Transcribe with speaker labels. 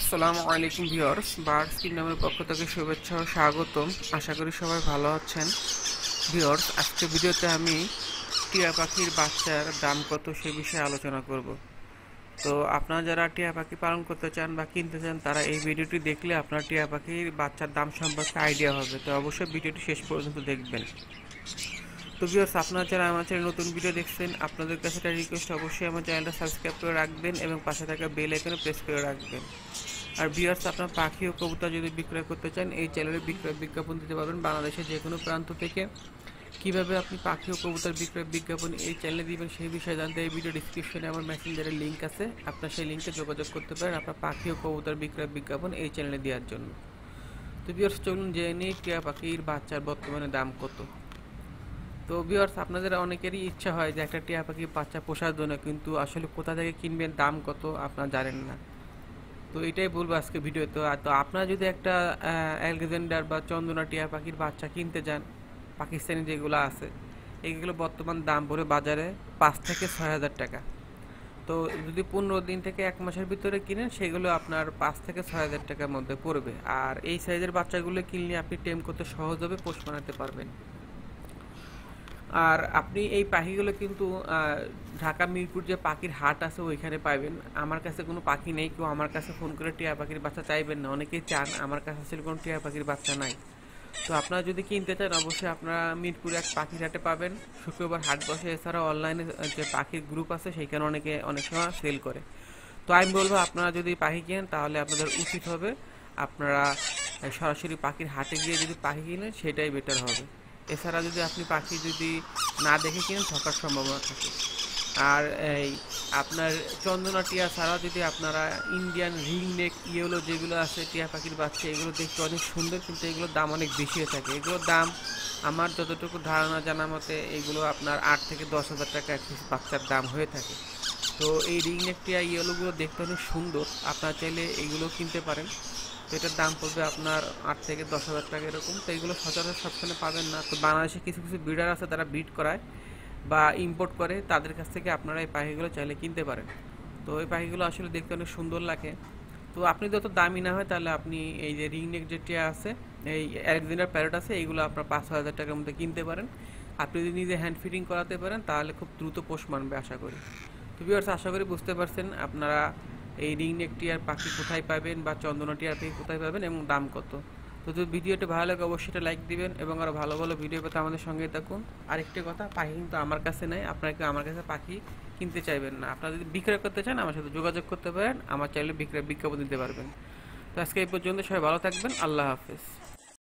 Speaker 1: আসসালামু আলাইকুম viewers, birds কিংডমের পক্ষ থেকে শুভেচ্ছা ও স্বাগতম। আশা করি সবাই ভালো আছেন। ভিউয়ার্স, আজকে ভিডিওতে আমি টিয়া পাখির বাচ্চার দাম কত সে বিষয়ে আলোচনা করব। তো আপনারা যারা টিয়া পাখি পালন করতে চান বা কিনতে চান, তারা এই ভিডিওটি দেখলে আপনার টিয়া পাখির বাচ্চার দাম সম্পর্কে আইডিয়া হবে। তো অবশ্যই ভিডিওটি শেষ পর্যন্ত দেখবেন। তো ভিউয়ার্স, আপনারা যারা আমার চ্যানেলে নতুন ভিডিও দেখছেন, আপনাদের কাছে একটা রিকোয়েস্ট, অবশ্যই আমার চ্যানেলটা সাবস্ক্রাইব করে রাখবেন এবং পাশে থাকা বেল আইকনে প্রেস করে রাখবেন। আর ভিউয়ার্স, আপনার পাখি ও কবুতর যদি বিক্রয় করতে চান, এই চ্যানেলে বিক্রয় বিজ্ঞাপন দিতে পারবেন বাংলাদেশের যে কোনো প্রান্ত থেকে। কিভাবে আপনি পাখি ও কবুতর বিক্রয় বিজ্ঞাপন এই চ্যানেলে দিবেন সেই বিষয়ে জানতে এই ভিডিও ডিসক্রিপশনে আমার মেসেঞ্জারের লিঙ্ক আছে, আপনার সেই লিঙ্কে যোগাযোগ করতে পারেন আপনার পাখি ও কবুতর বিক্রয় বিজ্ঞাপন এই চ্যানেলে দেওয়ার জন্য। তো ভিউয়ার্স, চলুন জেনে নিই টিয়া পাখির বাচ্চার বর্তমানে দাম কত। তো ভিউয়ার্স, আপনাদের অনেকেরই ইচ্ছা হয় যে একটা টিয়া পাখি বাচ্চা পোষার জন্য, কিন্তু আসলে কোথা থেকে কিনবেন, দাম কত আপনারা জানেন না। তো এটাই বলবো আজকে ভিডিওতে। তো আপনারা যদি একটা অ্যালেকজান্ডার বা চন্দনা টিয়া পাখির বাচ্চা কিনতে যান, পাকিস্তানি যেগুলো আছে, এগুলো বর্তমান দাম পড়ে বাজারে 5 থেকে 6 হাজার টাকা। তো যদি 15 দিন থেকে 1 মাসের ভিতরে কিনেন, সেগুলো আপনার 5 থেকে 6 হাজার টাকার মধ্যে পড়বে। আর এই সাইজের বাচ্চাগুলো কিনলে আপনি টেম করতে সহজ হবে, পোষ মানাতে পারবেন। আর আপনি এই পাখিগুলো কিন্তু ঢাকা মিরপুর যে পাখির হাট আছে ওইখানে পাইবেন। আমার কাছে কোনো পাখি নেই, কেউ আমার কাছে ফোন করে টিয়া পাখির বাচ্চা চাইবেন না, অনেকেই চান। আমার কাছে আসলে কোনো টিয়া পাখির বাচ্চা নাই। তো আপনারা যদি কিনতে চান, অবশ্যই আপনারা মিরপুরে এক পাখির হাটে পাবেন, শুক্রবার হাট বসে। এছাড়াও অনলাইনে যে পাখির গ্রুপ আছে সেইখানে অনেক সময় সেল করে। তো আমি বলবো, আপনারা যদি পাখি কেনেন তাহলে আপনাদের উচিত হবে আপনারা সরাসরি পাখির হাটে গিয়ে যদি পাখি কিনেন, সেটাই বেটার হবে। এছাড়া যদি আপনি পাখি যদি না দেখে কিনেন, ঠকার সম্ভাবনা থাকে। আর এই আপনার চন্দনা টিয়া ছাড়াও যদি আপনারা ইন্ডিয়ান রিং নেক ইয়েলো যেগুলো আছে টিয়া পাখির বাচ্চা, এগুলো দেখতে অনেক সুন্দর, কিন্তু এগুলোর দাম অনেক বেশি হয়ে থাকে। এগুলোর দাম আমার যতটুকু ধারণা জানা মতে এগুলো আপনার 8 থেকে 10 হাজার টাকা এক পিস বাচ্চার দাম হয়ে থাকে। তো এই রিং নেক টিয়া ইয়েলোগুলো দেখতে অনেক সুন্দর, আপনারা চাইলে এগুলো কিনতে পারেন। তো এটার দাম পড়বে আপনার 8 থেকে 10 হাজার টাকা এরকম। তো এগুলো সচরাচর সবখানে পাবেন না। তো বাংলাদেশে কিছু কিছু ব্রিডার আছে, তারা ব্রিড করায় বা ইম্পোর্ট করে, তাদের কাছ থেকে আপনারা এই পাখিগুলো চাইলে কিনতে পারেন। তো এই পাখিগুলো আসলে দেখতে অনেক সুন্দর লাগে। তো আপনি যত দামি না হয়, তাহলে আপনি এই যে রিংনেক যে টিয়া আছে, এই আলেকজান্ডার প্যারট আছে, এইগুলো আপনার 5-6 হাজার টাকার মধ্যে কিনতে পারেন। আপনি যদি নিজে হ্যান্ড ফিটিং করাতে পারেন, তাহলে খুব দ্রুত পোষ মানবে আশা করি। তো ভিউয়ার্স, আশা করি বুঝতে পারছেন আপনারা এই রিংনেক টিয়ার পাখি কোথায় পাবেন বা চন্দনা টিয়ার পাখি কোথায় পাবেন এবং দাম কত। তো যদি ভিডিওটা ভালো লাগে, অবশ্যই এটা লাইক দিবেন এবং আরও ভালো ভালো ভিডিও পেতে আমাদের সঙ্গেই থাকুন। আরেকটি কথা, পাখি কিন্তু আমার কাছে নেই, আপনারা কেউ আমার কাছে পাখি কিনতে চাইবেন না। আপনারা যদি বিক্রয় করতে চান, আমার সাথে যোগাযোগ করতে পারেন, আমার চাইলে বিক্রয় বিজ্ঞাপন দিতে পারবেন। তো আজকে এই পর্যন্ত, সবাই ভালো থাকবেন। আল্লাহ হাফেজ।